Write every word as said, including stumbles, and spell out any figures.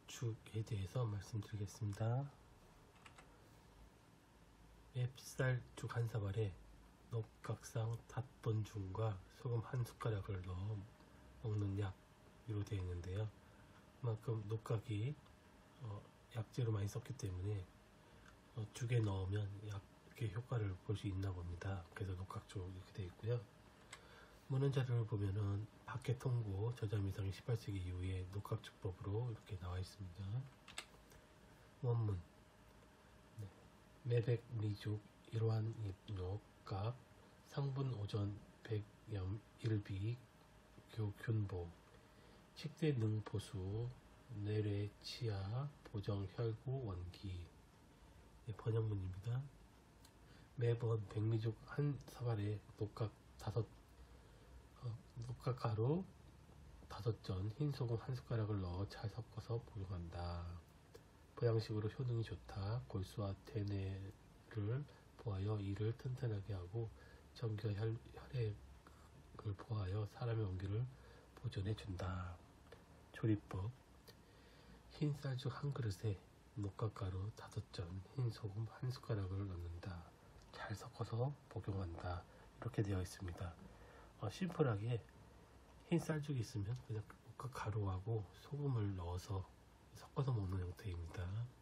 녹각죽에 대해서 말씀드리겠습니다. 맵쌀죽 한 사발에 녹각상 닷번중과 소금 한 숟가락을 넣어 먹는 약으로 되어 있는데요. 그만큼 녹각이 어, 약재로 많이 썼기 때문에 어, 죽에 넣으면 약의 효과를 볼 수 있나 봅니다. 그래서 녹각죽 이렇게 되어 있고요. 문헌 자료를 보면은 박해 통고 저자미상이 십팔 세기 이후에 녹각죽법으로 이렇게 나와 있습니다. 원문 네. 매백미죽 일환 녹각 상분 오전 백염 일비 교균보 식대 능보수 내뢰 치아 보정 혈구 원기. 네, 번역문입니다. 매번 백미죽 한 사발에 녹각 다섯 어, 녹각가루 다섯 전, 흰소금 한 숟가락을 넣어 잘 섞어서 복용한다. 보양식으로 효능이 좋다. 골수와 대뇌를 보하여 이를 튼튼하게 하고 정기와 혈, 혈액을 보하여 사람의 원기를 보존해 준다. 조리법 흰 쌀죽 한 그릇에 녹각가루 다섯 전, 흰소금 한 숟가락을 넣는다. 잘 섞어서 복용한다. 이렇게 되어 있습니다. 어, 심플하게 흰 쌀죽이 있으면 그냥 녹각가루하고 소금을 넣어서 섞어서 먹는 형태입니다.